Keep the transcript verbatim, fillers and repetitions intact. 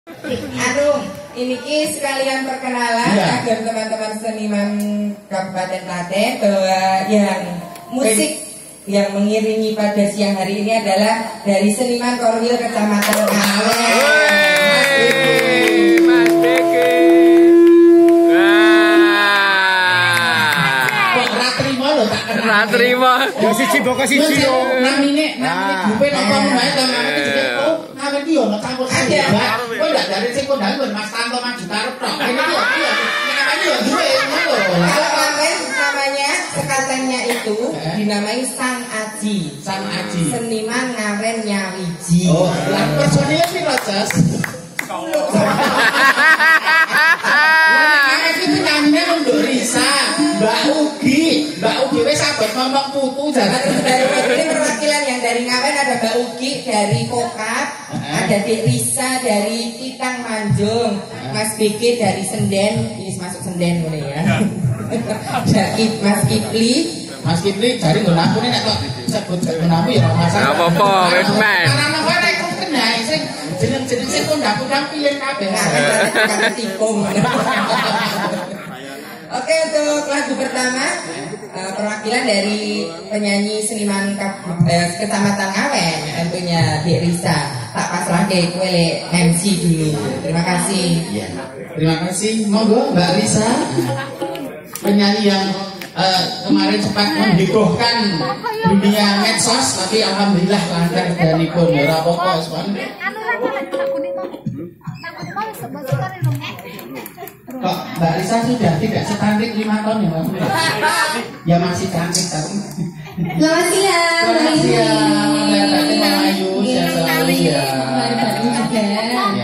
Aduh, ini ki sekalian perkenalan ya, agar teman-teman seniman Kabupaten Klaten bahwa yang musik yang mengiringi pada siang hari ini adalah dari seniman Korwil Kecamatan Ngawen. Mas Deke. Kok ra trimo lho tak kenal. Ra trimo. Ya siji boko siji yo. Namine namine grupe napa wae to namine juga oh ngawen ki yo ono campur sari. Kok ndak dari sing kondang Mas Tanto maju karep tok. Ini ki yo ki yo namanya yo duwe ngono. Kalau kemarin namanya sekatannya itu dinamai Sang Aji. Sang Aji. Seniman Ngawen Nyawiji. Oh, lah personil piro, Jas? Mbak Ugi, Mbak Ugi wis sabar ngomong putu jangan dari ini perwakilan yang dari Ngawen ada Mbak Ugi dari Kokap, ada Dek Risa dari Kitang Manjung, Mas B K dari Senden, ini masuk Senden boleh ya. Ada Mas Kipli, Mas Kipli cari nggon aku nek kok sebut nggon aku ya ora masalah. Enggak apa-apa, wis men. Karena ora iku kena sing jeneng-jeneng sing kondang-kondang pilih kabeh. Kata tikung. Oke, untuk lagu pertama uh, perwakilan dari penyanyi seniman uh, Kecamatan Ngawen tentunya Dek Risa. Tak pasrah ke kue M C dulu. Terima kasih. Ya. Terima kasih. Monggo Mbak Risa, penyanyi yang uh, kemarin sempat menghebohkan dunia medsos, tapi alhamdulillah lancar dari pun ya apa-apa semuanya. Kok Mbak Risa sudah tidak secantik lima tahun ya Mbak? Ya masih cantik tapi. Selamat siang. Selamat siang.